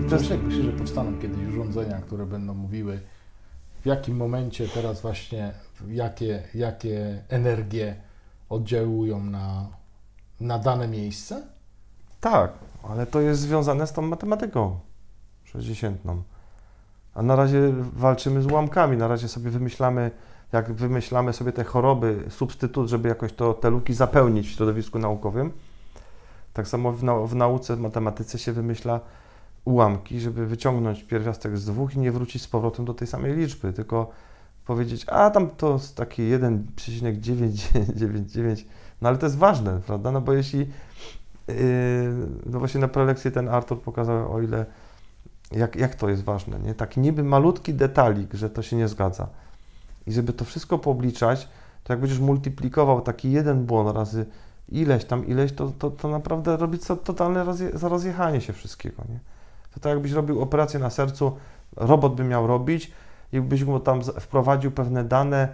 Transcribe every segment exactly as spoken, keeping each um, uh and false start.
Myślę, myślę, że powstaną kiedyś urządzenia, które będą mówiły, w jakim momencie teraz właśnie, jakie, jakie energie oddziałują na, na dane miejsce? Tak, ale to jest związane z tą matematyką sześćdziesiętną. A na razie walczymy z ułamkami, na razie sobie wymyślamy, jak wymyślamy sobie te choroby, substytut, żeby jakoś to, te luki zapełnić w środowisku naukowym. Tak samo w, nau w nauce, w matematyce się wymyśla ułamki, żeby wyciągnąć pierwiastek z dwóch i nie wrócić z powrotem do tej samej liczby, tylko powiedzieć, a tam to jest takie jeden przecinek dziewięć dziewięć dziewięć, no ale to jest ważne, prawda, no bo jeśli, yy, no właśnie na prelekcji ten Artur pokazał, o ile, jak, jak to jest ważne, nie, taki niby malutki detalik, że to się nie zgadza i żeby to wszystko poobliczać, to jak będziesz multiplikował taki jeden błąd razy ileś tam, ileś, to, to, to naprawdę robi co, totalne rozje, rozjechanie się wszystkiego, nie. To tak jakbyś robił operację na sercu, robot by miał robić i byś mu tam wprowadził pewne dane,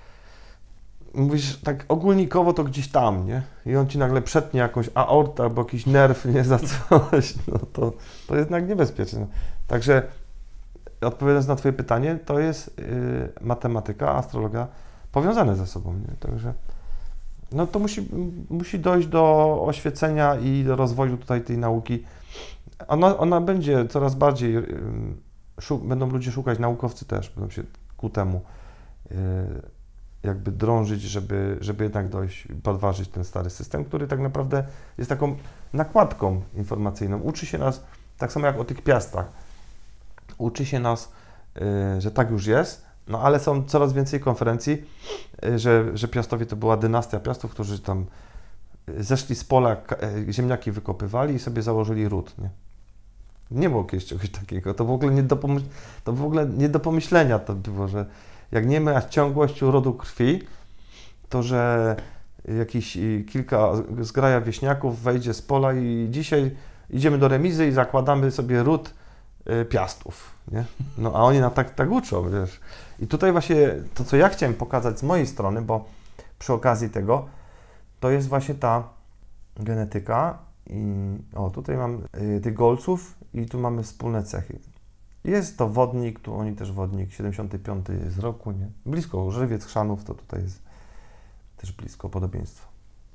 mówisz tak ogólnikowo to gdzieś tam, nie? I on ci nagle przetnie jakąś aortę albo jakiś nerw, nie, za coś, no to, to jest jednak niebezpieczne. Także odpowiadając na twoje pytanie, to jest yy, matematyka, astrologia powiązane ze sobą, nie? Także no to musi, musi dojść do oświecenia i do rozwoju tutaj tej nauki. Ona, ona będzie coraz bardziej, yy, będą ludzie szukać, naukowcy też będą się ku temu yy, jakby drążyć, żeby, żeby jednak dojść, podważyć ten stary system, który tak naprawdę jest taką nakładką informacyjną. Uczy się nas, tak samo jak o tych piastach, uczy się nas, yy, że tak już jest, no ale są coraz więcej konferencji, yy, że, że Piastowie to była dynastia Piastów, którzy tam zeszli z pola, yy, ziemniaki wykopywali i sobie założyli ród, nie? Nie było kiedyś czegoś takiego, to w ogóle nie do, pomyśl, to w ogóle nie do pomyślenia to było, że jak nie ma ciągłości rodu krwi, to że jakieś kilka zgraja wieśniaków wejdzie z pola i dzisiaj idziemy do remizy i zakładamy sobie ród Piastów, nie? No a oni nam tak, tak uczą, wiesz. I tutaj właśnie to, co ja chciałem pokazać z mojej strony, bo przy okazji tego, to jest właśnie ta genetyka i o, tutaj mam y, tych golców i tu mamy wspólne cechy. Jest to wodnik, tu oni też wodnik, siedemdziesiąty piąty z roku, nie? Blisko Żywiec, Chrzanów, to tutaj jest też blisko podobieństwo.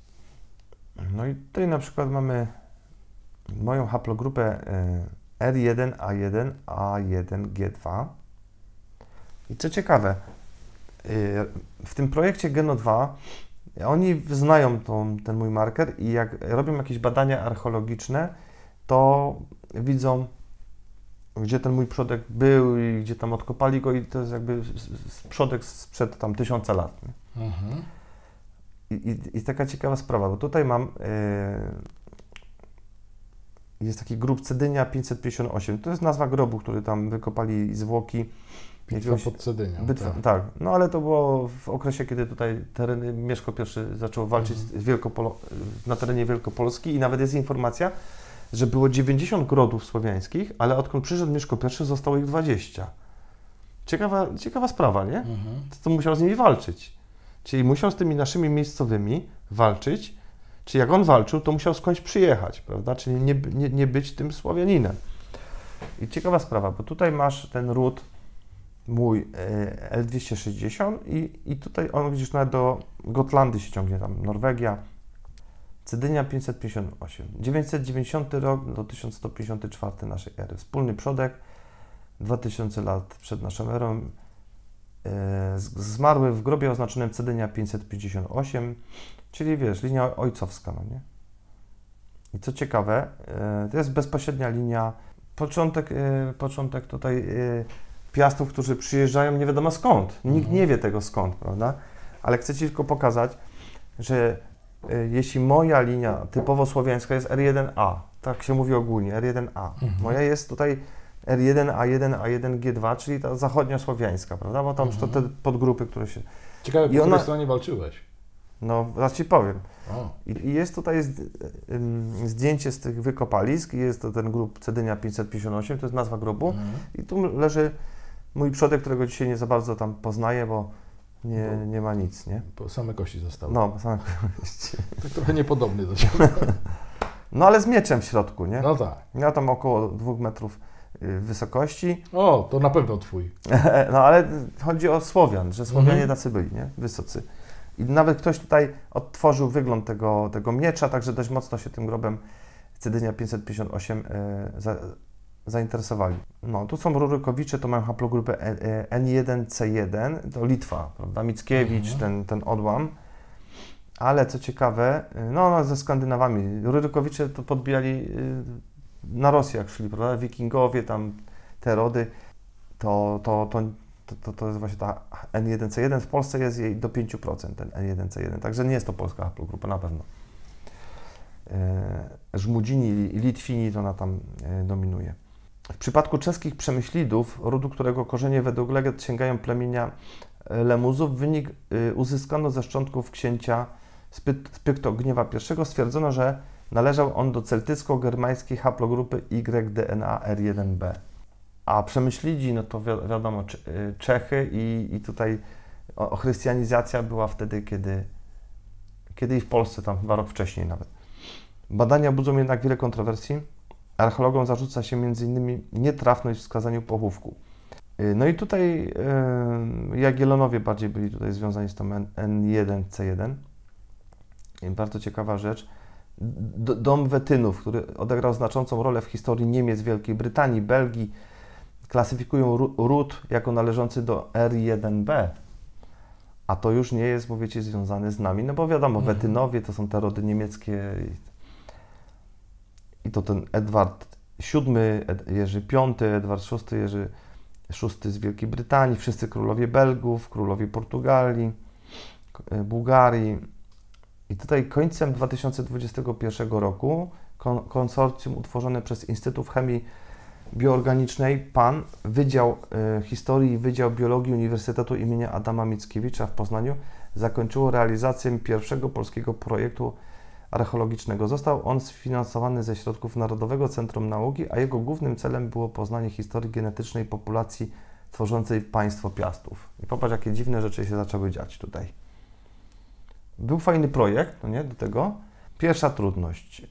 No i tutaj na przykład mamy moją haplogrupę R jeden A jeden A jeden G dwa. I co ciekawe, w tym projekcie Geno dwa oni znają tą, ten mój marker i jak robią jakieś badania archeologiczne, to widzą, gdzie ten mój przodek był i gdzie tam odkopali go i to jest jakby przodek sprzed tam tysiąca lat. Nie? Mhm. I, i, I taka ciekawa sprawa, bo tutaj mam, yy, jest taki grób Cedynia pięćset pięćdziesiąt osiem, to jest nazwa grobu, który tam wykopali zwłoki. Bitwa pod Cedynią. Bitwa, tak. tak, no ale to było w okresie, kiedy tutaj tereny, Mieszko I zaczął walczyć mhm. z Wielkopolo na terenie Wielkopolski i nawet jest informacja, że było dziewięćdziesiąt grodów słowiańskich, ale odkąd przyszedł Mieszko I, zostało ich dwadzieścia. Ciekawa, ciekawa sprawa, nie? Mhm. To, to musiał z nimi walczyć. Czyli musiał z tymi naszymi miejscowymi walczyć, czyli jak on walczył, to musiał skądś przyjechać, prawda? Czyli nie, nie, nie być tym Słowianinem. I ciekawa sprawa, bo tutaj masz ten ród mój L dwieście sześćdziesiąt i, i tutaj on widzisz nawet do Gotlandii się ciągnie, tam Norwegia, Cedynia pięćset pięćdziesiąt osiem, dziewięćset dziewięćdziesiąty rok do tysiąc sto pięćdziesiąty czwarty naszej ery. Wspólny przodek, dwa tysiące lat przed naszą erą. E, zmarły w grobie oznaczonym Cedynia pięćset pięćdziesiąt osiem, czyli wiesz, linia ojcowska, no nie? I co ciekawe, e, to jest bezpośrednia linia, początek, e, początek tutaj e, Piastów, którzy przyjeżdżają nie wiadomo skąd. Nikt mhm. nie wie tego skąd, prawda? Ale chcę Ci tylko pokazać, że jeśli moja linia typowo słowiańska jest R jeden A, tak się mówi ogólnie, R jeden A, mhm. moja jest tutaj R jeden A jeden A jeden G dwa, czyli ta zachodnia słowiańska, prawda? Bo tam mhm. to te podgrupy, które się... Ciekawe, po której stronie walczyłeś? No, zaraz Ci powiem. I, I jest tutaj z, ym, zdjęcie z tych wykopalisk, jest to ten grób Cedynia pięćset pięćdziesiąt osiem, to jest nazwa grobu mhm. i tu leży mój przodek, którego dzisiaj nie za bardzo tam poznaję, bo nie, bo, nie ma nic, nie? Bo same kości zostały. No, same kości. Tak trochę niepodobny do siebie. No ale z mieczem w środku, nie? No tak. Ja tam około dwóch metrów wysokości. O, to na pewno twój. No ale chodzi o Słowian, że Słowianie Mhm. tacy byli, nie? Wysocy. I nawet ktoś tutaj odtworzył wygląd tego, tego miecza, także dość mocno się tym grobem Cedynia pięćset pięćdziesiąt osiem e, za, zainteresowali. No, tu są Rurykowicze, to mają haplogrupę N jeden C jeden, to Litwa, prawda? Mickiewicz, Mhm. ten, ten odłam. Ale co ciekawe, no, no ze Skandynawami, Rurykowicze to podbijali y, na Rosję, jak szli, prawda? Wikingowie, tam te rody, to, to, to, to, to jest właśnie ta N jeden C jeden. W Polsce jest jej do pięć procent ten N jeden C jeden, także nie jest to polska haplogrupa na pewno. E, Żmudzini i Litwini to ona tam e, dominuje. W przypadku czeskich przemyślidów, rodu, którego korzenie według legend sięgają plemienia Lemuzów, wynik y, uzyskano ze szczątków księcia Spyktogniewa I. Stwierdzono, że należał on do celtycko-germańskiej haplogrupy Y D N A R jeden B. A przemyślidzi, no to wi wiadomo, Czechy i, i tutaj o, o chrystianizacja była wtedy, kiedy, kiedy i w Polsce, tam chyba rok wcześniej nawet. Badania budzą jednak wiele kontrowersji. Archeologom zarzuca się między innymi nietrafność w wskazaniu pochówku. No i tutaj yy, Jagiellonowie bardziej byli tutaj związani z tą N jeden C jeden. I bardzo ciekawa rzecz. D Dom Wetynów, który odegrał znaczącą rolę w historii Niemiec, Wielkiej Brytanii, Belgii, klasyfikują ród jako należący do R jeden B. A to już nie jest, mówicie, związane z nami, no bo wiadomo, mhm. Wetynowie to są te rody niemieckie. I, i to ten Edward siódmy, Ed Jerzy piąty, Edward szósty, Jerzy szósty z Wielkiej Brytanii, wszyscy królowie Belgów, królowie Portugalii, Bułgarii. I tutaj końcem dwa tysiące dwudziestego pierwszego roku kon konsorcjum utworzone przez Instytut Chemii Bioorganicznej P A N, Wydział y, Historii i Wydział Biologii Uniwersytetu im. Adama Mickiewicza w Poznaniu zakończyło realizację pierwszego polskiego projektu archeologicznego. Został on sfinansowany ze środków Narodowego Centrum Nauki, a jego głównym celem było poznanie historii genetycznej populacji tworzącej państwo Piastów. I popatrz, jakie dziwne rzeczy się zaczęły dziać tutaj. Był fajny projekt, no nie, do tego. Pierwsza trudność.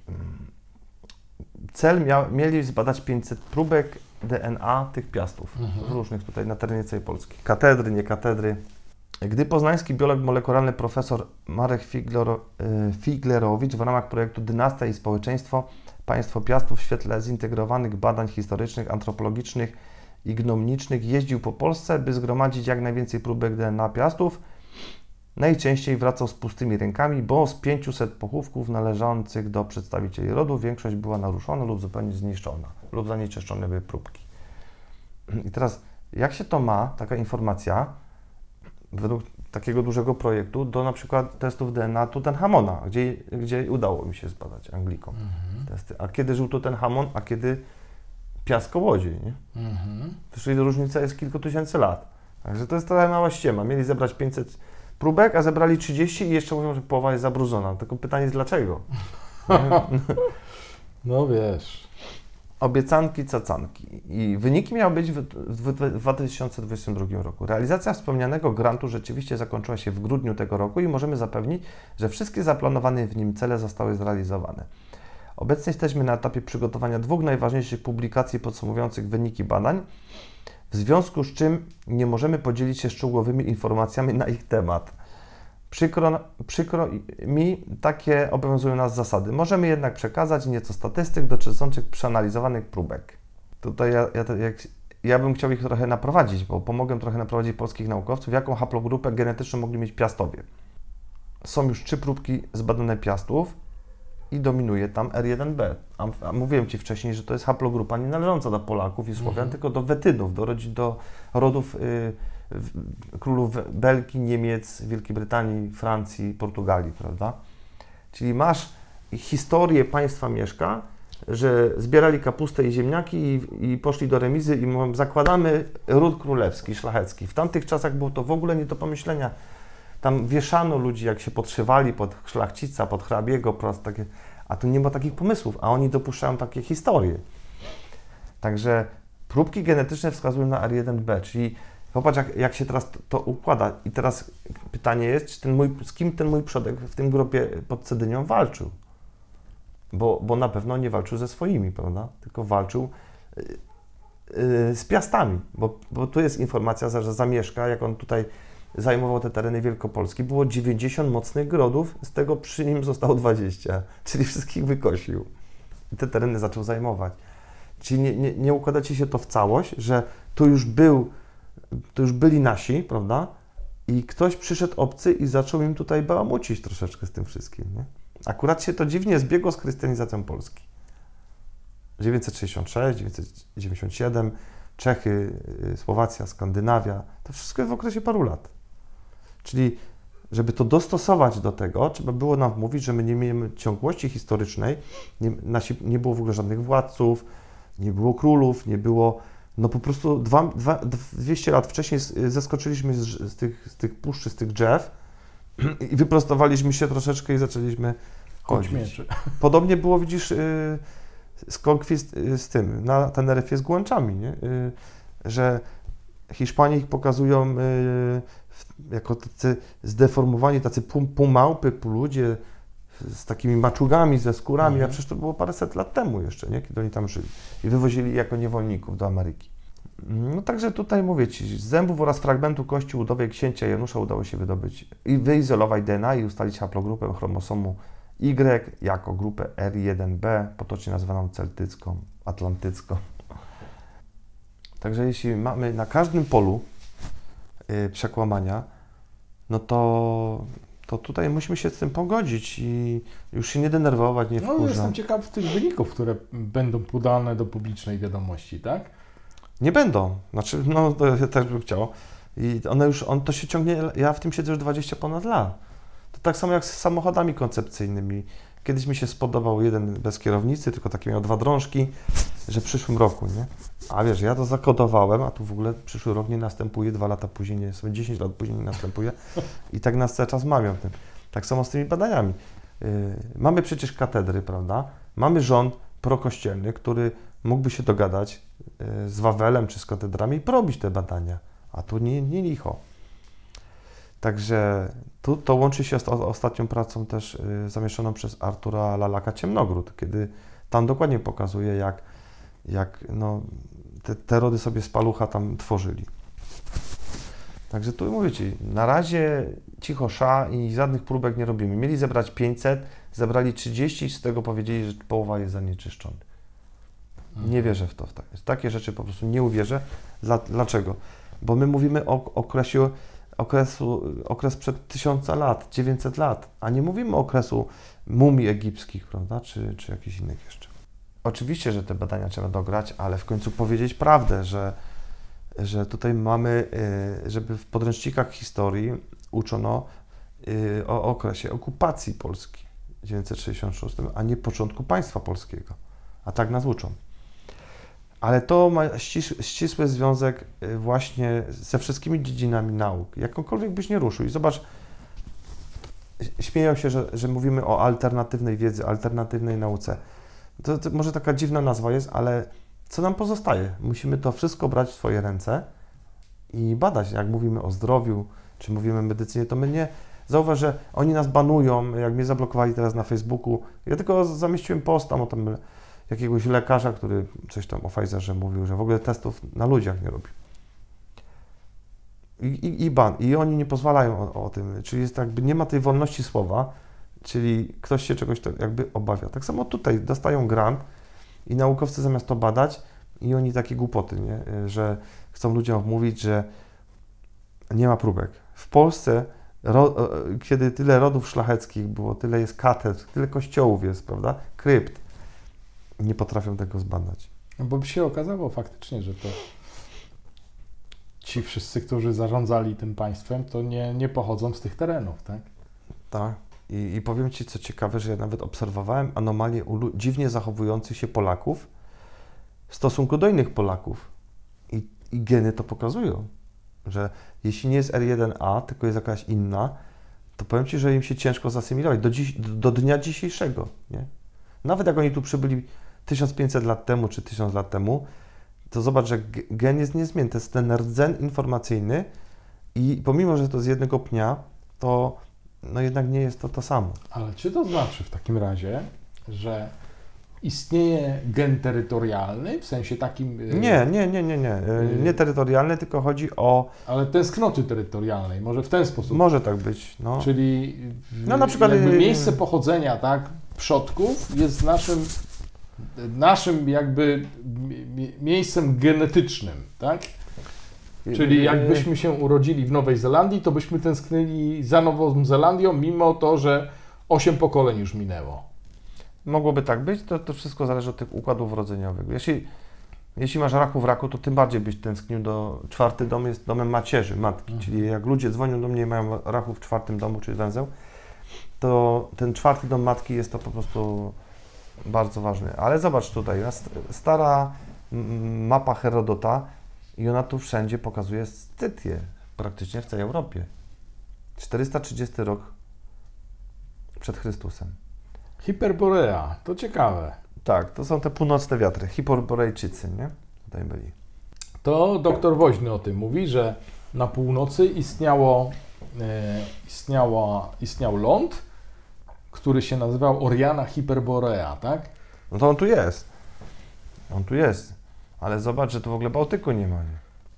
Cel miał, mieli zbadać pięćset próbek D N A tych Piastów, mhm. różnych tutaj na terenie całej Polski. Katedry, nie katedry. Gdy poznański biolog molekularny profesor Marek Figlero, Figlerowicz w ramach projektu Dynastia i Społeczeństwo Państwo Piastów w świetle zintegrowanych badań historycznych, antropologicznych i gnomnicznych jeździł po Polsce, by zgromadzić jak najwięcej próbek D N A Piastów, najczęściej wracał z pustymi rękami, bo z pięciuset pochówków należących do przedstawicieli rodu większość była naruszona lub zupełnie zniszczona, lub zanieczyszczone były próbki. I teraz, jak się to ma, taka informacja, według takiego dużego projektu, do na przykład testów D N A Tutenhamona, gdzie, gdzie udało mi się zbadać Anglikom mhm. testy. A kiedy żył Tutenhamon, a kiedy piast kołodziej, nie? Mhm. Czyli różnica jest kilku tysięcy lat. Także to jest trochę mała ściema. Mieli zebrać pięćset próbek, a zebrali trzydzieści i jeszcze mówią, że połowa jest zabrudzona. Tylko pytanie jest dlaczego? No wiesz. Obiecanki, cacanki. I wyniki miały być w, w, w dwa tysiące dwudziestym drugim roku. Realizacja wspomnianego grantu rzeczywiście zakończyła się w grudniu tego roku i możemy zapewnić, że wszystkie zaplanowane w nim cele zostały zrealizowane. Obecnie jesteśmy na etapie przygotowania dwóch najważniejszych publikacji podsumowujących wyniki badań, w związku z czym nie możemy podzielić się szczegółowymi informacjami na ich temat. Przykro, przykro mi, takie obowiązują nas zasady. Możemy jednak przekazać nieco statystyk dotyczących przeanalizowanych próbek. Tutaj ja, ja, jak, ja bym chciał ich trochę naprowadzić, bo pomogę trochę naprowadzić polskich naukowców, jaką haplogrupę genetyczną mogli mieć Piastowie. Są już trzy próbki zbadane Piastów i dominuje tam R jeden B. A, a mówiłem Ci wcześniej, że to jest haplogrupa nie należąca do Polaków i Słowian, mm-hmm. tylko do Wetynów, do, do rodów y, królów Belgii, Niemiec, Wielkiej Brytanii, Francji, Portugalii, prawda? Czyli masz historię państwa Mieszka, że zbierali kapustę i ziemniaki i, i poszli do remizy i mówią, zakładamy ród królewski, szlachecki. W tamtych czasach było to w ogóle nie do pomyślenia. Tam wieszano ludzi, jak się podszywali pod szlachcica, pod hrabiego, takie, a tu nie ma takich pomysłów, a oni dopuszczają takie historie. Także próbki genetyczne wskazują na R jeden B, czyli popatrz, jak, jak się teraz to, to układa. I teraz pytanie jest, czy ten mój, z kim ten mój przodek w tym grupie pod Cedynią walczył? Bo, bo na pewno nie walczył ze swoimi, prawda? Tylko walczył z Piastami, bo, bo tu jest informacja, że zamieszka, jak on tutaj zajmował te tereny Wielkopolski, było dziewięćdziesiąt mocnych grodów, z tego przy nim zostało dwadzieścia, czyli wszystkich wykosił. I te tereny zaczął zajmować. Czyli nie, nie, nie układa ci się to w całość, że tu już był, tu już byli nasi, prawda? I ktoś przyszedł obcy i zaczął im tutaj bałamucić troszeczkę z tym wszystkim, nie? Akurat się to dziwnie zbiegło z chrystianizacją Polski. dziewięćset sześćdziesiąt sześć, dziewięćset dziewięćdziesiąt siedem, Czechy, Słowacja, Skandynawia, to wszystko jest w okresie paru lat. Czyli, żeby to dostosować do tego, trzeba było nam mówić, że my nie mieliśmy ciągłości historycznej, nie, nasi, nie było w ogóle żadnych władców, nie było królów, nie było, no po prostu dwa, dwa, dwieście lat wcześniej zeskoczyliśmy z, z, tych, z tych puszczy, z tych drzew i wyprostowaliśmy się troszeczkę i zaczęliśmy chodzić. Podobnie było, widzisz, z konkwist z tym, na Teneryfie z Głęczami, nie? Że Hiszpanie ich pokazują jako tacy zdeformowani, tacy pół, pół małpy, pół ludzie z takimi maczugami, ze skórami, mhm. a przecież to było paręset lat temu jeszcze, nie? Kiedy oni tam żyli i wywozili jako niewolników do Ameryki. No także tutaj mówię Ci, z zębów oraz fragmentu kości udowej księcia Janusza udało się wydobyć i wyizolować D N A i ustalić haplogrupę chromosomu Y jako grupę R jeden B, potocznie nazywaną celtycką, atlantycką. Także jeśli mamy na każdym polu yy, przekłamania, no to, to tutaj musimy się z tym pogodzić i już się nie denerwować, nie wkurzać. No jestem ciekaw tych wyników, które będą podane do publicznej wiadomości, tak? Nie będą. Znaczy, no to ja też bym chciał. I one już, on to się ciągnie, ja w tym siedzę już dwadzieścia ponad lat. To tak samo jak z samochodami koncepcyjnymi. Kiedyś mi się spodobał jeden bez kierownicy, tylko taki miał dwa drążki, że w przyszłym roku, nie? A wiesz, ja to zakodowałem, a tu w ogóle przyszły rok nie następuje, dwa lata później, nie, sobie dziesięć lat później nie następuje i tak nas cały czas mamią tym. Tak samo z tymi badaniami. Yy, mamy przecież katedry, prawda? Mamy rząd prokościelny, który mógłby się dogadać yy, z Wawelem czy z katedrami i porobić te badania, a tu nie, nie licho. Także tu to łączy się z ostatnią pracą też y, zamieszczoną przez Artura Lalaka Ciemnogród, kiedy tam dokładnie pokazuje, jak, jak no, te, te rody sobie z palucha tam tworzyli. Także tu mówię Ci, na razie cicho sza i żadnych próbek nie robimy. Mieli zebrać pięćset, zebrali trzydzieści, z tego powiedzieli, że połowa jest zanieczyszczona. Nie wierzę w to. W takie rzeczy po prostu nie uwierzę. Dla, dlaczego? Bo my mówimy o okresie Okresu, okres przed tysiąca lat, dziewięćset lat, a nie mówimy o okresu mumii egipskich, prawda, czy, czy jakichś innych jeszcze. Oczywiście, że te badania trzeba dograć, ale w końcu powiedzieć prawdę, że, że tutaj mamy, żeby w podręcznikach historii uczono o okresie okupacji Polski w tysiąc dziewięćset sześćdziesiątym szóstym, a nie początku państwa polskiego, a tak nas uczą. Ale to ma ścis ścisły związek właśnie ze wszystkimi dziedzinami nauk, jakąkolwiek byś nie ruszył. I zobacz, śmieją się, że, że mówimy o alternatywnej wiedzy, alternatywnej nauce. To, to może taka dziwna nazwa jest, ale co nam pozostaje? Musimy to wszystko brać w swoje ręce i badać. Jak mówimy o zdrowiu, czy mówimy o medycynie, to my nie... Zauważ, że oni nas banują, jak mnie zablokowali teraz na Facebooku. Ja tylko zamieściłem post tam o tym jakiegoś lekarza, który coś tam o Pfizerze mówił, że w ogóle testów na ludziach nie robi. I, i, i ban. I oni nie pozwalają o, o tym. Czyli jest jakby nie ma tej wolności słowa, czyli ktoś się czegoś to jakby obawia. Tak samo tutaj dostają grant i naukowcy zamiast to badać i oni takie głupoty, nie? Że chcą ludziom mówić, że nie ma próbek. W Polsce, ro, kiedy tyle rodów szlacheckich było, tyle jest katedr, tyle kościołów jest, prawda? Krypt. Nie potrafią tego zbadać. Bo by się okazało faktycznie, że to ci wszyscy, którzy zarządzali tym państwem, to nie, nie pochodzą z tych terenów, tak? Tak. I, I powiem Ci, co ciekawe, że ja nawet obserwowałem anomalie u dziwnie zachowujących się Polaków w stosunku do innych Polaków. I, i geny to pokazują, że jeśli nie jest R jeden A, tylko jest jakaś inna, to powiem Ci, że im się ciężko zasymilować do, dziś, do, do dnia dzisiejszego, nie? Nawet jak oni tu przybyli tysiąc pięćset lat temu, czy tysiąc lat temu, to zobacz, że gen jest niezmienny. To jest ten rdzen informacyjny i pomimo, że to z jednego pnia, to no jednak nie jest to to samo. Ale czy to znaczy w takim razie, że istnieje gen terytorialny, w sensie takim... Yy, nie, nie, nie, nie, nie. Yy, nie terytorialny, tylko chodzi o... Ale tęsknoty terytorialnej, może w ten sposób. Może tak być, no. Czyli no, na przykład jakby miejsce pochodzenia, tak, przodków jest naszym, naszym jakby miejscem genetycznym, tak? Czyli jakbyśmy się urodzili w Nowej Zelandii, to byśmy tęsknili za Nową Zelandią, mimo to, że osiem pokoleń już minęło. Mogłoby tak być, to, to wszystko zależy od tych układów rodzeniowych. Jeśli, jeśli masz raku w raku, to tym bardziej byś tęsknił do... Czwarty dom jest domem macierzy, matki, mhm. czyli jak ludzie dzwonią do mnie i mają raku w czwartym domu, czyli węzeł, to ten czwarty dom matki jest to po prostu bardzo ważny. Ale zobacz tutaj, stara mapa Herodota i ona tu wszędzie pokazuje Scytię, praktycznie w całej Europie. czterysta trzydziesty rok przed Chrystusem. Hiperborea, to ciekawe. Tak, to są te północne wiatry, Hiperborejczycy, nie? Tutaj byli. To doktor Woźny o tym mówi, że na północy istniało, e, istniało, istniał ląd, który się nazywał Oriana Hyperborea, tak? No to on tu jest. On tu jest. Ale zobacz, że tu w ogóle Bałtyku nie ma. Nie?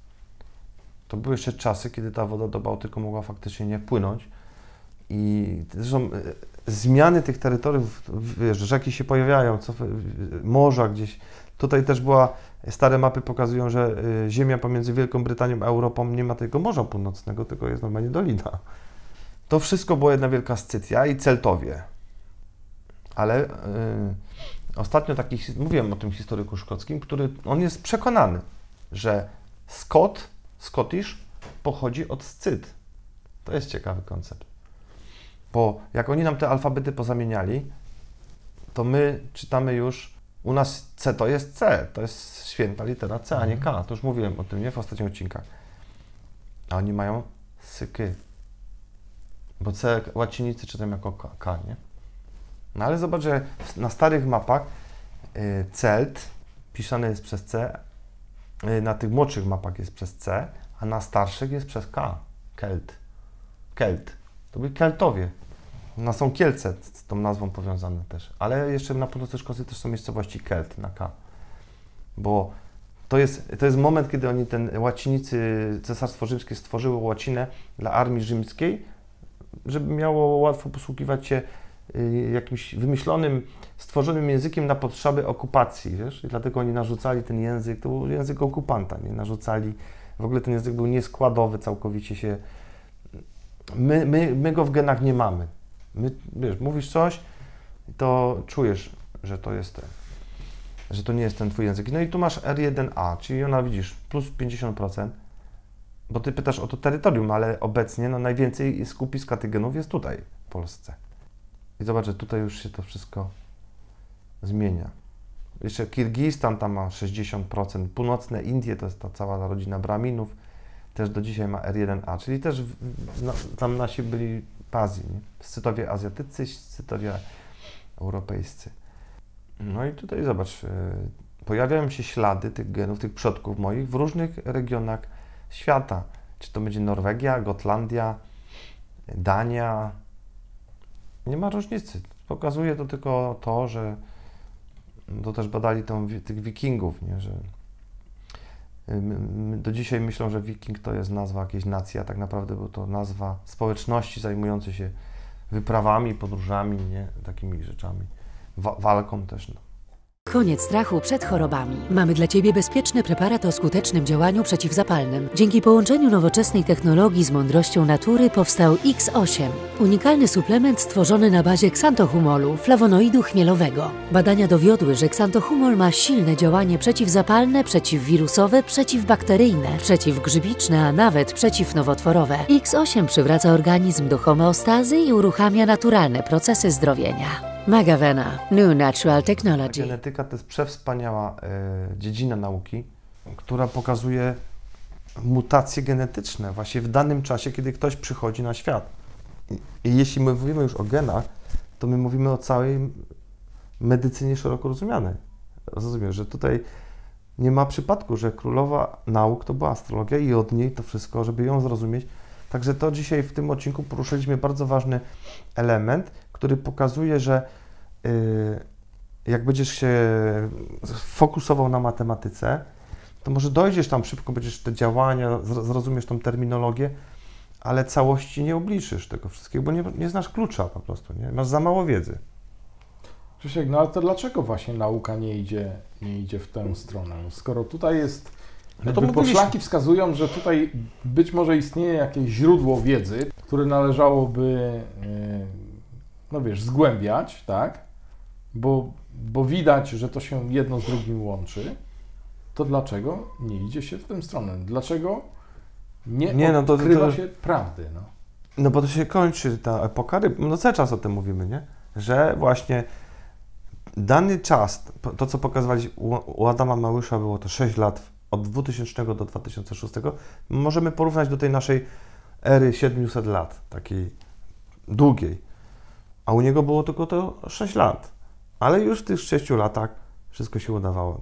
To były jeszcze czasy, kiedy ta woda do Bałtyku mogła faktycznie nie wpłynąć. I zresztą zmiany tych terytoriów, wiesz, rzeki się pojawiają, co, morza gdzieś. Tutaj też była, stare mapy pokazują, że ziemia pomiędzy Wielką Brytanią a Europą nie ma tego Morza Północnego, tylko jest normalnie dolina. To wszystko była jedna wielka Scytia i Celtowie. Ale yy, ostatnio taki, mówiłem o tym historyku szkockim, który, on jest przekonany, że Scot, Scottish pochodzi od Scyt. To jest ciekawy koncept. Bo jak oni nam te alfabety pozamieniali, to my czytamy już, u nas C to jest C, to jest święta litera C, a nie K. To już mówiłem o tym, nie? W ostatnich odcinkach. A oni mają syky. Bo C łacinicy czytam jako K, K, nie? No ale zobacz, że na starych mapach y, Celt pisany jest przez C, y, na tych młodszych mapach jest przez C, a na starszych jest przez K. Kelt. Kelt. To byli Keltowie. No są Kielce z tą nazwą powiązane też. Ale jeszcze na północy Szkocji też są miejscowości Kelt na K. Bo to jest, to jest moment, kiedy oni, ten łacinicy, Cesarstwo Rzymskie stworzyło łacinę dla armii rzymskiej, żeby miało łatwo posługiwać się jakimś wymyślonym, stworzonym językiem na potrzeby okupacji, wiesz? I dlatego oni narzucali ten język, to był język okupanta, nie? Narzucali, w ogóle ten język był nieskładowy, całkowicie się, my, my, my go w genach nie mamy. My, wiesz, mówisz coś, to czujesz, że to jest ten, że to nie jest ten twój język. No i tu masz R jeden A, czyli ona, widzisz, plus pięćdziesiąt procent, bo ty pytasz o to terytorium, ale obecnie no, najwięcej skupiska tych genów jest tutaj, w Polsce. I zobacz, że tutaj już się to wszystko zmienia. Jeszcze Kirgistan tam ma sześćdziesiąt procent, północne Indie to jest ta cała rodzina Braminów, też do dzisiaj ma R jeden A, czyli też no, tam nasi byli w Azji, nie? Scytowie azjatyccy, Scytowie europejscy. No i tutaj zobacz, pojawiają się ślady tych genów, tych przodków moich w różnych regionach świata. Czy to będzie Norwegia, Gotlandia, Dania. Nie ma różnicy. Pokazuje to tylko to, że to też badali tą, tych wikingów, nie? Że do dzisiaj myślą, że wiking to jest nazwa jakiejś nacji, a tak naprawdę była to nazwa społeczności zajmującej się wyprawami, podróżami, nie? Takimi rzeczami. Wa walką też. No. Koniec strachu przed chorobami. Mamy dla Ciebie bezpieczny preparat o skutecznym działaniu przeciwzapalnym. Dzięki połączeniu nowoczesnej technologii z mądrością natury powstał X osiem. Unikalny suplement stworzony na bazie ksantohumolu, flawonoidu chmielowego. Badania dowiodły, że ksantohumol ma silne działanie przeciwzapalne, przeciwwirusowe, przeciwbakteryjne, przeciwgrzybiczne, a nawet przeciwnowotworowe. X osiem przywraca organizm do homeostazy i uruchamia naturalne procesy zdrowienia. Magavena, New Natural Technology. Genetyka to jest przewspaniała y, dziedzina nauki, która pokazuje mutacje genetyczne właśnie w danym czasie, kiedy ktoś przychodzi na świat. I, i jeśli my mówimy już o genach, to my mówimy o całej medycynie szeroko rozumianej. Rozumiem, że tutaj nie ma przypadku, że królowa nauk to była astrologia i od niej to wszystko, żeby ją zrozumieć. Także to dzisiaj w tym odcinku poruszyliśmy bardzo ważny element, który pokazuje, że yy, jak będziesz się fokusował na matematyce, to może dojdziesz tam szybko, będziesz te działania, zrozumiesz tą terminologię, ale całości nie obliczysz tego wszystkiego, bo nie, nie znasz klucza po prostu, nie? Masz za mało wiedzy. Krzysiek, no ale to dlaczego właśnie nauka nie idzie, nie idzie w tę stronę? Skoro tutaj jest, no to jakby poszlaki wskazują, że tutaj być może istnieje jakieś źródło wiedzy, które należałoby, no wiesz, zgłębiać, tak? Bo, bo widać, że to się jedno z drugim łączy, to dlaczego nie idzie się w tę stronę? Dlaczego nie, nie no to, odkrywa to, to, się prawdy? No? no bo to się kończy ta epoka ryb. No cały czas o tym mówimy, nie? Że właśnie dany czas, to co pokazywali u Adama Małysza, było to sześć lat, od dwutysięcznego do dwa tysiące szóstego, możemy porównać do tej naszej ery siedmiuset lat, takiej długiej. A u niego było tylko to sześć lat. Ale już w tych sześciu latach wszystko się udawało.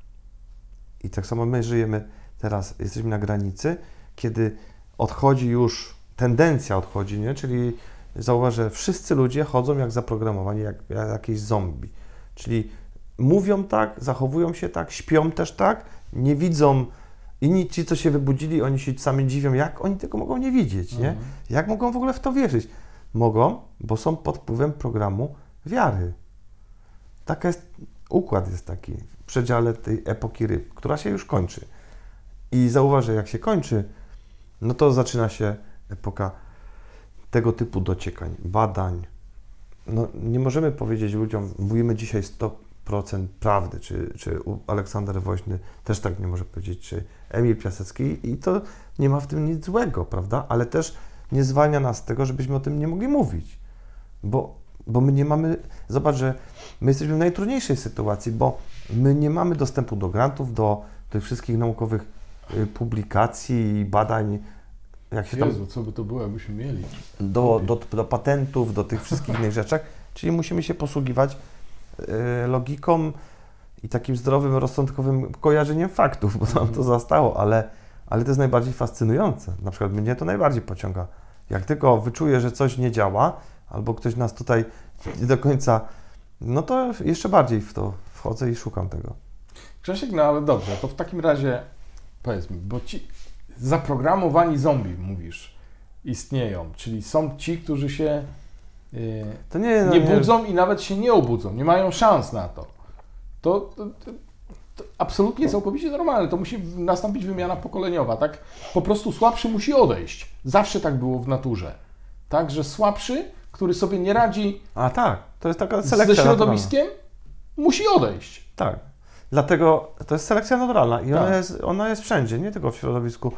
I tak samo my żyjemy teraz, jesteśmy na granicy, kiedy odchodzi już, tendencja odchodzi, nie? Czyli zauważ, że wszyscy ludzie chodzą jak zaprogramowani, jak, jak jakieś zombie. Czyli mówią tak, zachowują się tak, śpią też tak, nie widzą. Inni ci, co się wybudzili, oni się sami dziwią, jak oni tego mogą nie widzieć, nie? Mhm. Jak mogą w ogóle w to wierzyć? Mogą, bo są pod wpływem programu wiary. Taka jest, układ jest taki w przedziale tej epoki ryb, która się już kończy. I zauważ, że jak się kończy, no to zaczyna się epoka tego typu dociekań, badań. No, nie możemy powiedzieć ludziom, mówimy dzisiaj sto procent prawdy, czy, czy Aleksander Woźny też tak nie może powiedzieć, czy Emil Piasecki, i to nie ma w tym nic złego, prawda? Ale też nie zwalnia nas z tego, żebyśmy o tym nie mogli mówić, bo, bo my nie mamy, zobacz, że my jesteśmy w najtrudniejszej sytuacji, bo my nie mamy dostępu do grantów, do tych wszystkich naukowych publikacji i badań, jak się Jezu, tam, co by to było, jakbyśmy mieli? Do, do, do patentów, do tych wszystkich innych rzeczach, czyli musimy się posługiwać y, logiką i takim zdrowym, rozsądkowym kojarzeniem faktów, bo nam to zostało, ale, ale to jest najbardziej fascynujące. Na przykład mnie to najbardziej pociąga. Jak tylko wyczuję, że coś nie działa, albo ktoś nas tutaj nie do końca, no to jeszcze bardziej w to wchodzę i szukam tego. Grzesiek, no ale dobrze, to w takim razie powiedz mi, bo ci zaprogramowani zombie, mówisz, istnieją, czyli są ci, którzy się yy, to nie, no, nie budzą nie. I nawet się nie obudzą, nie mają szans na to. To, to, to, to absolutnie całkowicie normalne, to musi nastąpić wymiana pokoleniowa, tak? Po prostu słabszy musi odejść. Zawsze tak było w naturze, tak? Że słabszy, który sobie nie radzi A tak, to jest taka selekcja ze środowiskiem, naturalna. Musi odejść. Tak. Dlatego to jest selekcja naturalna i tak. ona, jest, ona jest wszędzie, nie tylko w środowisku.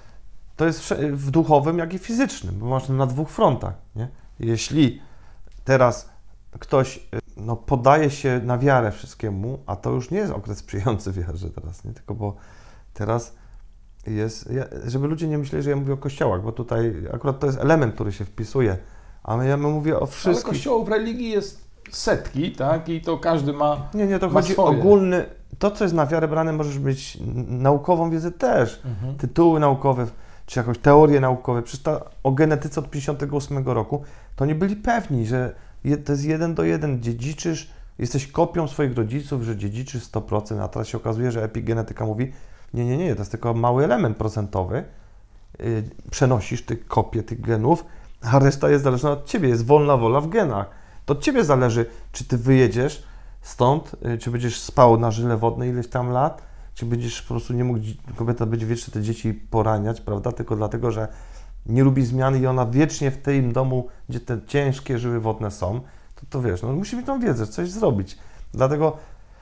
To jest w duchowym, jak i fizycznym, bo można na dwóch frontach. Nie? Jeśli teraz ktoś no, podaje się na wiarę wszystkiemu, a to już nie jest okres sprzyjający wierze teraz, nie? Tylko bo teraz jest, żeby ludzie nie myśleli, że ja mówię o kościołach, bo tutaj akurat to jest element, który się wpisuje, a ja mówię o wszystkich. Ale kościołów religii jest setki, tak? I to każdy ma. Nie, nie, to ma chodzi swoje. ogólny. To, co jest na wiarę brane, możesz mieć naukową wiedzę też, mhm. tytuły naukowe, czy jakąś teorie naukowe. Przecież ta, o genetyce od pięćdziesiątego ósmego roku, to nie byli pewni, że je, to jest jeden do jeden, dziedziczysz, jesteś kopią swoich rodziców, że dziedziczysz sto procent, a teraz się okazuje, że epigenetyka mówi, nie, nie, nie, to jest tylko mały element procentowy, yy, przenosisz ty kopię tych genów, a reszta jest zależna od ciebie, jest wolna wola w genach. To od ciebie zależy, czy ty wyjedziesz stąd, czy będziesz spał na żyle wodnej ileś tam lat, czy będziesz po prostu nie mógł, kobieta będzie wiecznie te dzieci poraniać, prawda, tylko dlatego, że nie lubi zmiany i ona wiecznie w tym domu, gdzie te ciężkie żyły wodne są, to, to wiesz, no musi mieć tą wiedzę, coś zrobić. Dlatego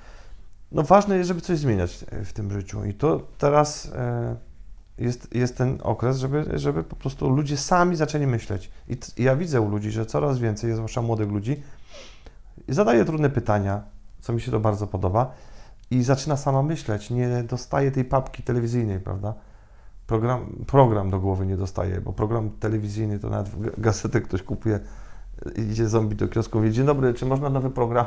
no ważne jest, żeby coś zmieniać w tym życiu i to teraz e, jest, jest ten okres, żeby, żeby po prostu ludzie sami zaczęli myśleć. I, t, i ja widzę u ludzi, że coraz więcej, zwłaszcza młodych ludzi, zadaje trudne pytania, co mi się to bardzo podoba, i zaczyna sama myśleć, nie dostaje tej papki telewizyjnej, prawda? Program, program do głowy nie dostaje, bo program telewizyjny to nawet gazetę ktoś kupuje, idzie zombie do kiosku, mówi, dzień dobry, czy można nowy program?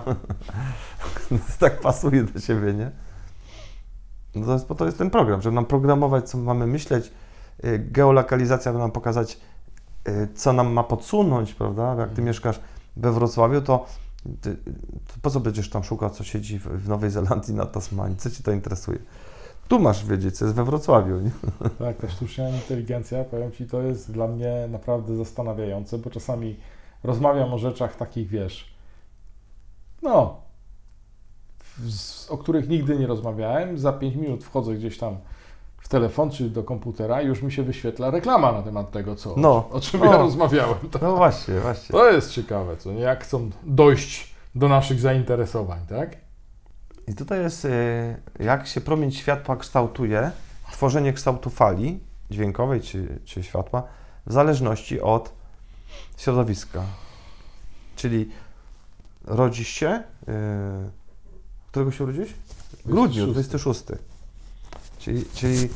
Tak pasuje do siebie, nie? No to jest, bo to jest ten program, żeby nam programować, co mamy myśleć, geolokalizacja ma nam pokazać, co nam ma podsunąć, prawda? Jak ty mieszkasz we Wrocławiu, to Ty, po co będziesz tam szukał, co siedzi w, w Nowej Zelandii na Tasmanii? Co ci to interesuje? Tu masz wiedzieć, co jest we Wrocławiu. Nie? Tak, ta sztuczna inteligencja, powiem Ci, to jest dla mnie naprawdę zastanawiające, bo czasami rozmawiam o rzeczach takich, wiesz, no, z, o których nigdy nie rozmawiałem. Za pięć minut wchodzę gdzieś tam w telefon czy do komputera i już mi się wyświetla reklama na temat tego, co, No. o czym No. ja rozmawiałem. To, No właśnie, właśnie. to jest ciekawe, co nie? Jak chcą dojść do naszych zainteresowań, tak? I tutaj jest, y, jak się promień światła kształtuje, tworzenie kształtu fali dźwiękowej czy, czy światła w zależności od środowiska. Czyli rodzisz się, y, którego się urodziłeś? W grudniu, dwudziestego szóstego. Czyli, czyli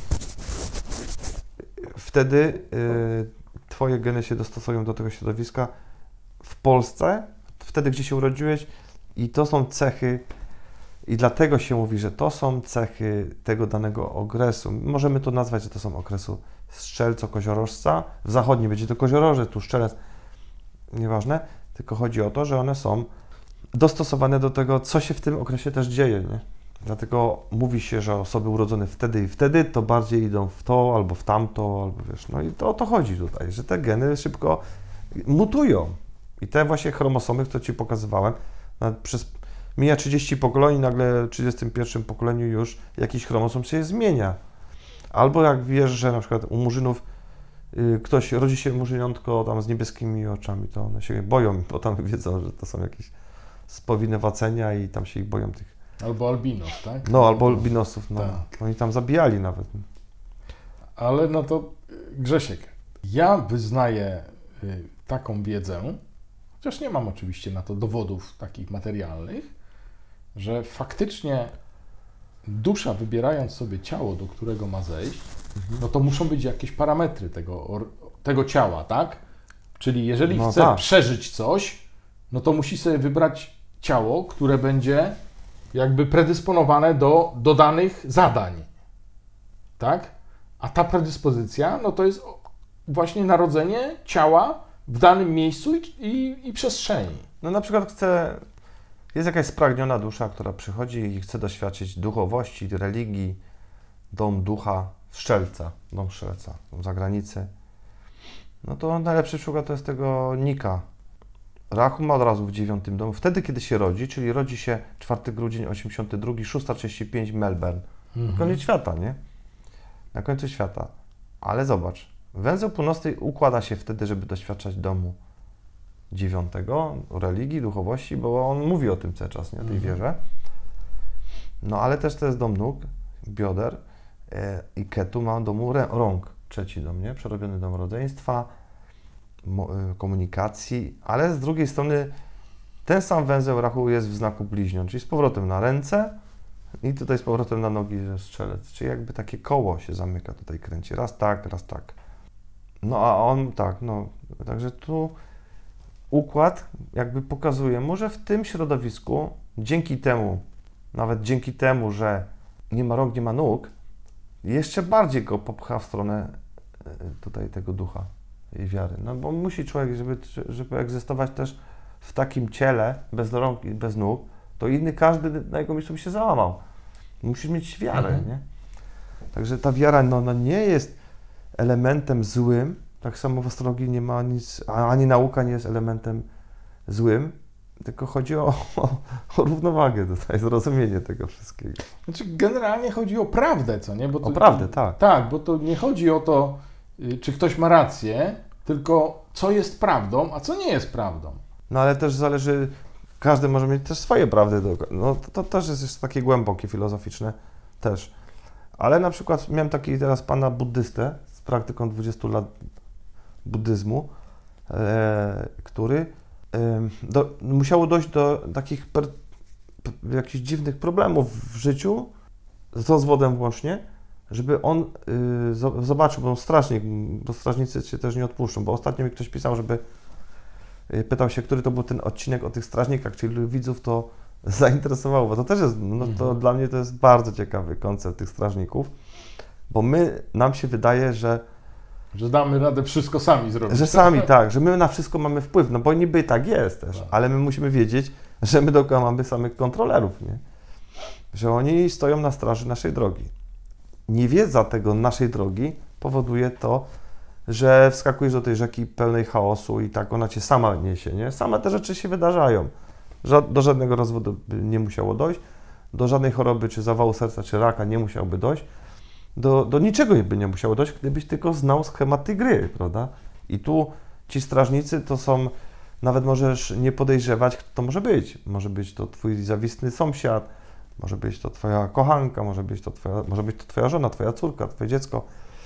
wtedy y, twoje geny się dostosują do tego środowiska w Polsce, wtedy gdzie się urodziłeś i to są cechy. I dlatego się mówi, że to są cechy tego danego okresu. Możemy to nazwać, że to są okresu strzelco-koziorożca. W zachodnim będzie to koziorożec, tu strzelec, nieważne. Tylko chodzi o to, że one są dostosowane do tego, co się w tym okresie też dzieje. Nie? Dlatego mówi się, że osoby urodzone wtedy i wtedy to bardziej idą w to albo w tamto, albo wiesz. No i to o to chodzi tutaj, że te geny szybko mutują. I te właśnie chromosomy, które Ci pokazywałem, przez mija trzydzieści pokoleń, nagle w trzydziestym pierwszym pokoleniu już jakiś chromosom się zmienia. Albo jak wiesz, że na przykład u murzynów y, ktoś rodzi się murzyniątko tam z niebieskimi oczami, to one się boją, bo tam wiedzą, że to są jakieś spowinowacenia i tam się ich boją tych. Albo albinos, tak? No, albo albinosów, no. Tak. Oni tam zabijali nawet. Ale no to Grzesiek, ja wyznaję y, taką wiedzę, chociaż nie mam oczywiście na to dowodów takich materialnych, że faktycznie dusza, wybierając sobie ciało, do którego ma zejść, mhm. no to muszą być jakieś parametry tego, tego ciała, tak? Czyli jeżeli no chce tak. przeżyć coś, no to musi sobie wybrać ciało, które będzie jakby predysponowane do, do danych zadań, tak? A ta predyspozycja, no to jest właśnie narodzenie ciała w danym miejscu i, i, i przestrzeni. No na przykład chce, jest jakaś spragniona dusza, która przychodzi i chce doświadczyć duchowości, religii, dom ducha, strzelca, dom strzelca, za granicę. No to najlepszy przykład to jest tego Nika. Rachu ma od razu w dziewiątym domu, wtedy kiedy się rodzi, czyli rodzi się czwartego grudnia osiemdziesiąty drugi, szósta trzydzieści pięć Melbourne. Mhm. Koniec świata, nie? Na końcu świata. Ale zobacz, węzeł północny układa się wtedy, żeby doświadczać domu dziewiątego, religii, duchowości, bo on mówi o tym cały czas, nie? O tej mhm. wierze. No ale też to jest dom nóg, bioder e, i Ketu ma domu rąk, trzeci dom, nie? Przerobiony dom rodzeństwa, mo, e, komunikacji, ale z drugiej strony ten sam węzeł Rachu jest w znaku bliźniąt, czyli z powrotem na ręce i tutaj z powrotem na nogi strzelec, czyli jakby takie koło się zamyka, tutaj kręci, raz tak, raz tak. No a on tak, no, także tu układ jakby pokazuje, może w tym środowisku, dzięki temu, nawet dzięki temu, że nie ma rąk, nie ma nóg, jeszcze bardziej go popcha w stronę tutaj tego ducha i wiary. No bo musi człowiek, żeby, żeby egzystować też w takim ciele, bez rąk i bez nóg, to inny każdy na jego miejscu by się załamał. Musisz mieć wiarę, mhm. nie? Także ta wiara no, no nie jest elementem złym, tak samo w astrologii nie ma nic, ani nauka nie jest elementem złym, tylko chodzi o, o, o równowagę tutaj, zrozumienie tego wszystkiego. Znaczy generalnie chodzi o prawdę, co nie? Bo to, o prawdę, tak. Tak, bo to nie chodzi o to, czy ktoś ma rację, tylko co jest prawdą, a co nie jest prawdą. No ale też zależy, każdy może mieć też swoje prawdy, do, no to, to też jest, jest takie głębokie, filozoficzne też. Ale na przykład miałem taki teraz pana buddystę z praktyką dwudziestu lat buddyzmu, e, który e, do, musiało dojść do takich per, per, jakichś dziwnych problemów w życiu, z rozwodem włącznie, żeby on y, zobaczył, bo on strażnik, bo strażnicy się też nie odpuszczą, bo ostatnio mi ktoś pisał, żeby y, pytał się, który to był ten odcinek o tych strażnikach, czyli widzów to zainteresowało, bo to też jest, no to mhm. dla mnie to jest bardzo ciekawy koncept tych strażników, bo my, nam się wydaje, że Że damy radę wszystko sami zrobić. Że sami, tak, że my na wszystko mamy wpływ, no bo niby tak jest też, tak. ale my musimy wiedzieć, że my dookoła mamy samych kontrolerów, nie? Że oni stoją na straży naszej drogi. Niewiedza tego naszej drogi powoduje to, że wskakujesz do tej rzeki pełnej chaosu i tak ona cię sama niesie, nie? Same te rzeczy się wydarzają. Do żadnego rozwodu by nie musiało dojść, do żadnej choroby, czy zawału serca, czy raka nie musiałby dojść, do, do niczego by nie musiało dojść, gdybyś tylko znał schemat tej gry, prawda? I tu ci strażnicy to są, nawet możesz nie podejrzewać, kto to może być. Może być to twój zawistny sąsiad, może być to twoja kochanka, może być to twoja, może być to twoja żona, twoja córka, twoje dziecko.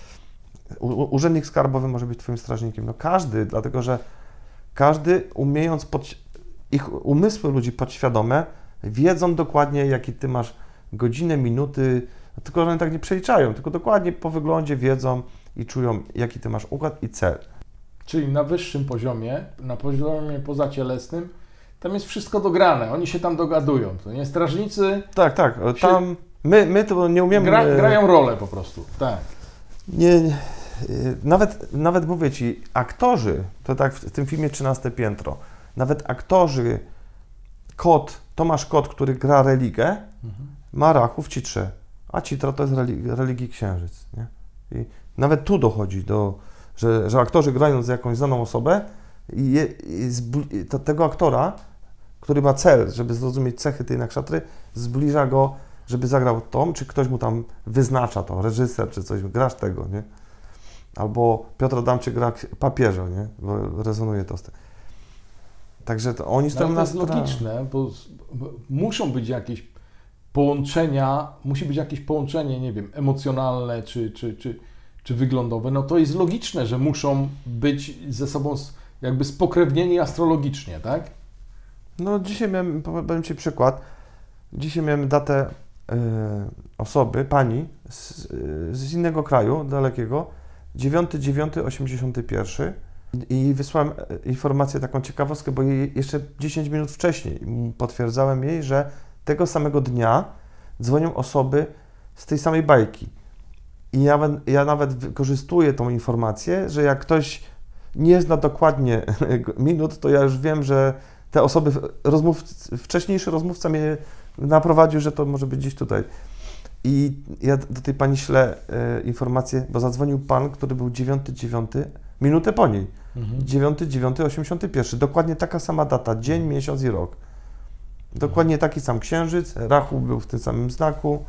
U, urzędnik skarbowy może być twoim strażnikiem. No każdy, dlatego że każdy, umiejąc pod, ich umysły ludzi podświadome, wiedzą dokładnie, jaki ty masz godzinę, minuty, tylko że oni tak nie przeliczają, tylko dokładnie po wyglądzie wiedzą i czują, jaki ty masz układ i cel. Czyli na wyższym poziomie, na poziomie pozacielesnym, tam jest wszystko dograne, oni się tam dogadują, to nie? Strażnicy... Tak, tak, tam my, my to nie umiemy... Gra, grają rolę po prostu, tak. Nie, nie, nawet, nawet mówię Ci, aktorzy, to tak w tym filmie trzynaste piętro, nawet aktorzy, Kot, Tomasz Kot, który gra Religę, mhm. ma rachu w Citrze, a Citra to jest religi religii Księżyc, nie? I nawet tu dochodzi do, że, że aktorzy grając za jakąś znaną osobę, i, je, i to, tego aktora, który ma cel, żeby zrozumieć cechy tej nakszatry, zbliża go, żeby zagrał tą, czy ktoś mu tam wyznacza to, reżyser, czy coś, grasz tego, nie? Albo Piotr Adamczyk gra papieża, nie? Bo rezonuje to z tym. Także to oni stoją no, na to jest logiczne, bo, bo muszą być jakieś połączenia, musi być jakieś połączenie, nie wiem, emocjonalne czy, czy, czy, czy wyglądowe. No to jest logiczne, że muszą być ze sobą jakby spokrewnieni astrologicznie, tak? No dzisiaj miałem, powiem Ci przykład, dzisiaj miałem datę y, osoby, pani z, z innego kraju, dalekiego, dziewiąty dziewiąty osiemdziesiąty pierwszy i wysłałem informację, taką ciekawostkę, bo jej jeszcze dziesięć minut wcześniej potwierdzałem jej, że tego samego dnia dzwonią osoby z tej samej bajki. I ja, ja nawet wykorzystuję tą informację, że jak ktoś nie zna dokładnie minut, to ja już wiem, że te osoby, rozmów, wcześniejszy rozmówca mnie naprowadził, że to może być gdzieś tutaj. I ja do tej pani ślę e, informację, bo zadzwonił pan, który był dziewiąty dziewiąty, minutę po niej. Mhm. dziewiąty dziewiąty osiemdziesiąty pierwszy. Dokładnie taka sama data, dzień, miesiąc i rok. Dokładnie taki sam księżyc, Rachu był w tym samym znaku.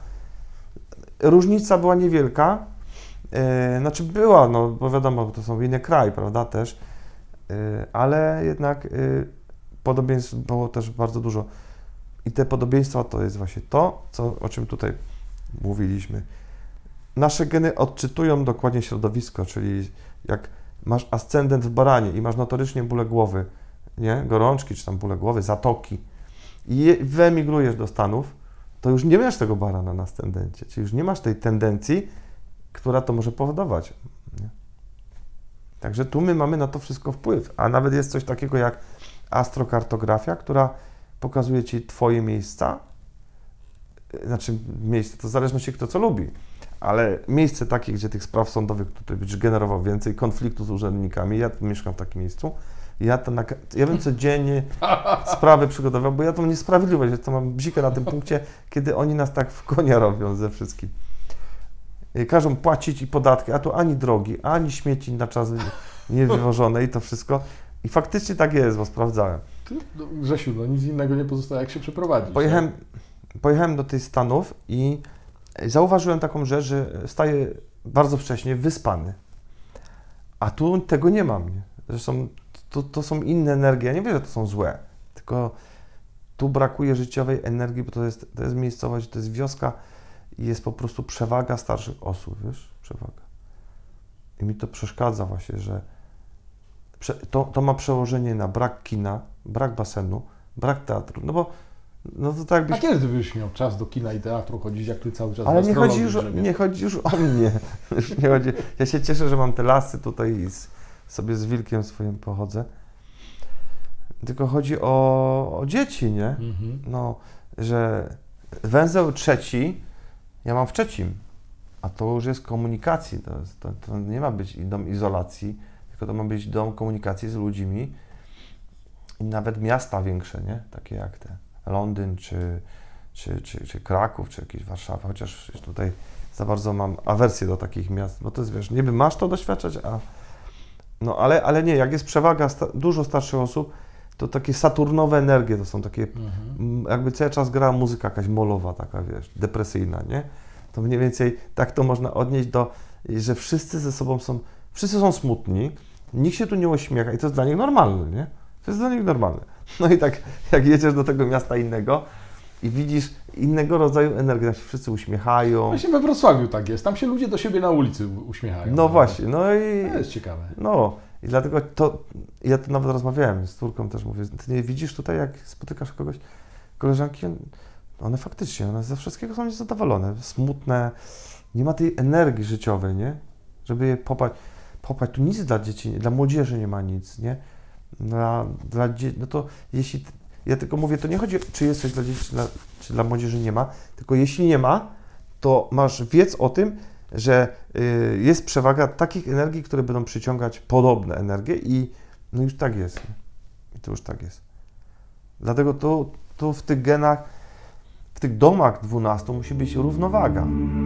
Różnica była niewielka, e, znaczy była, no bo wiadomo, to są inny kraj, prawda, też, e, ale jednak e, podobieństw było też bardzo dużo. I te podobieństwa to jest właśnie to, co, o czym tutaj mówiliśmy. Nasze geny odczytują dokładnie środowisko, czyli jak masz ascendent w baranie i masz notorycznie bóle głowy, nie? Gorączki, czy tam bóle głowy, zatoki i wyemigrujesz do Stanów, to już nie masz tego barana na ascendencie, czyli już nie masz tej tendencji, która to może powodować. Nie? Także tu my mamy na to wszystko wpływ, a nawet jest coś takiego jak astrokartografia, która pokazuje Ci Twoje miejsca, znaczy miejsce, to w zależności kto co lubi, ale miejsce takie, gdzie tych spraw sądowych tutaj będziesz generował więcej, konfliktu z urzędnikami, ja tu mieszkam w takim miejscu, ja, to na, ja bym codziennie sprawy przygotował, bo ja tą niesprawiedliwość, ja to mam bzikę na tym punkcie, kiedy oni nas tak w konia robią ze wszystkim. Każą płacić i podatki, a tu ani drogi, ani śmieci na czas niewywożone i to wszystko. I faktycznie tak jest, bo sprawdzałem. No, Grzesiu, no nic innego nie pozostaje, jak się przeprowadzić. Pojechałem, pojechałem do tych Stanów i zauważyłem taką rzecz, że staję bardzo wcześnie wyspany. A tu tego nie mam. Nie? Zresztą to, to są inne energie. Ja nie wiem, że to są złe, tylko tu brakuje życiowej energii, bo to jest, to jest miejscowość, to jest wioska i jest po prostu przewaga starszych osób, wiesz? Przewaga. I mi to przeszkadza właśnie, że to, to ma przełożenie na brak kina, brak basenu, brak teatru, no bo no to tak jakbyś... A kiedy byś miał czas do kina i teatru chodzić, jak ty cały czas... Ale nie chodzi, już, nie chodzi już o mnie. nie chodzi. Ja się cieszę, że mam te lasy tutaj i z, sobie z wilkiem swoim pochodzę. Tylko chodzi o, o dzieci, nie? Mhm. No, że węzeł trzeci ja mam w trzecim, a to już jest komunikacji, to, jest, to, to nie ma być dom izolacji, tylko to ma być dom komunikacji z ludźmi, i nawet miasta większe, nie? Takie jak te Londyn, czy, czy, czy, czy Kraków, czy jakieś Warszawa, chociaż tutaj za bardzo mam awersję do takich miast, bo to jest, wiesz, niby masz to doświadczać, a no ale, ale nie, jak jest przewaga sta dużo starszych osób, to takie saturnowe energie, to są takie, mhm. jakby cały czas grała muzyka jakaś molowa, taka, wiesz, depresyjna, nie? To mniej więcej tak to można odnieść do, że wszyscy ze sobą są, wszyscy są smutni, nikt się tu nie uśmiecha i to jest dla nich normalne, nie? To jest dla nich normalne. No i tak, jak jedziesz do tego miasta innego i widzisz innego rodzaju energię, tam się wszyscy uśmiechają. Właśnie we Wrocławiu tak jest, tam się ludzie do siebie na ulicy uśmiechają. No właśnie, no i... To jest ciekawe. No i dlatego to, ja tu nawet rozmawiałem z córką też, mówię, ty nie widzisz tutaj, jak spotykasz kogoś, koleżanki, one faktycznie, one ze wszystkiego są niezadowolone, smutne, nie ma tej energii życiowej, nie? Żeby je popać, popać, tu nic dla dzieci, dla młodzieży nie ma nic, nie? Dla, dla dzieci, no to jeśli, ja tylko mówię, to nie chodzi, czy jest coś dla dzieci, czy dla, czy dla młodzieży nie ma, tylko jeśli nie ma, to masz wiedz o tym, że y, jest przewaga takich energii, które będą przyciągać podobne energie i no już tak jest. Nie? I to już tak jest. Dlatego tu, tu w tych genach, w tych domach dwunastu musi być równowaga.